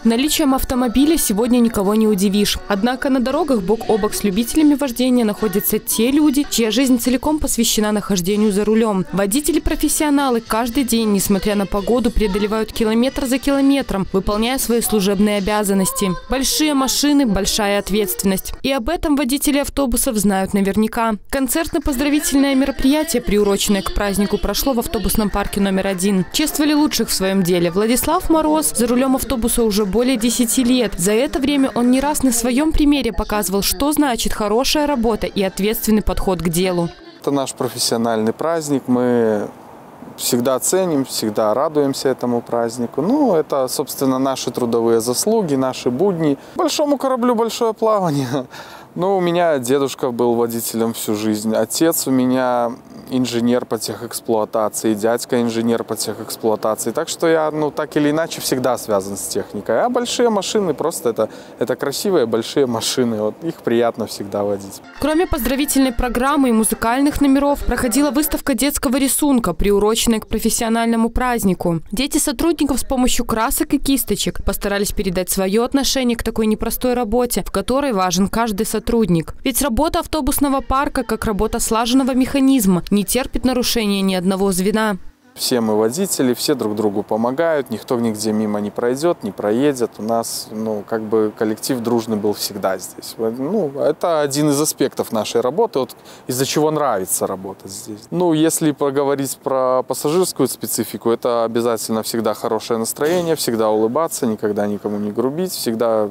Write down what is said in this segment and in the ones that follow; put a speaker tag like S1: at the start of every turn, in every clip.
S1: Наличием автомобиля сегодня никого не удивишь. Однако на дорогах бок о бок с любителями вождения находятся те люди, чья жизнь целиком посвящена нахождению за рулем. Водители-профессионалы каждый день, несмотря на погоду, преодолевают километр за километром, выполняя свои служебные обязанности. Большие машины – большая ответственность. И об этом водители автобусов знают наверняка. Концертно-поздравительное мероприятие, приуроченное к празднику, прошло в автобусном парке номер 1. Чествовали лучших в своем деле. Владислав Мороз за рулем автобуса уже более 10 лет. За это время он не раз на своем примере показывал, что значит хорошая работа и ответственный подход к делу.
S2: Это наш профессиональный праздник. Мы всегда ценим, всегда радуемся этому празднику. Ну, это, собственно, наши трудовые заслуги, наши будни. Большому кораблю большое плавание. Ну, у меня дедушка был водителем всю жизнь. Отец у меня инженер по техэксплуатации, дядька инженер по техэксплуатации. Так что я, так или иначе, всегда связан с техникой. А большие машины, просто это красивые большие машины. Вот их приятно всегда водить.
S1: Кроме поздравительной программы и музыкальных номеров, проходила выставка детского рисунка, приуроченная к профессиональному празднику. Дети сотрудников с помощью красок и кисточек постарались передать свое отношение к такой непростой работе, в которой важен каждый сотрудник. Ведь работа автобусного парка, как работа слаженного механизма, не терпит нарушения ни одного звена.
S2: Все мы водители, все друг другу помогают, никто нигде мимо не пройдет, не проедет. У нас, коллектив дружный был всегда здесь. Это один из аспектов нашей работы, из-за чего нравится работать здесь. Если поговорить про пассажирскую специфику, это обязательно всегда хорошее настроение, всегда улыбаться, никогда никому не грубить, всегда,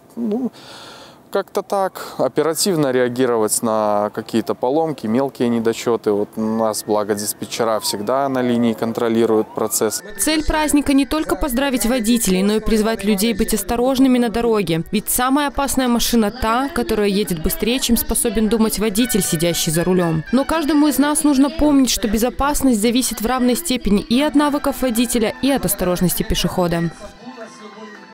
S2: как-то так оперативно реагировать на какие-то поломки, мелкие недочеты. Вот у нас, благо, диспетчера всегда на линии контролируют процесс.
S1: Цель праздника не только поздравить водителей, но и призвать людей быть осторожными на дороге. Ведь самая опасная машина та, которая едет быстрее, чем способен думать водитель, сидящий за рулем. Но каждому из нас нужно помнить, что безопасность зависит в равной степени и от навыков водителя, и от осторожности пешехода.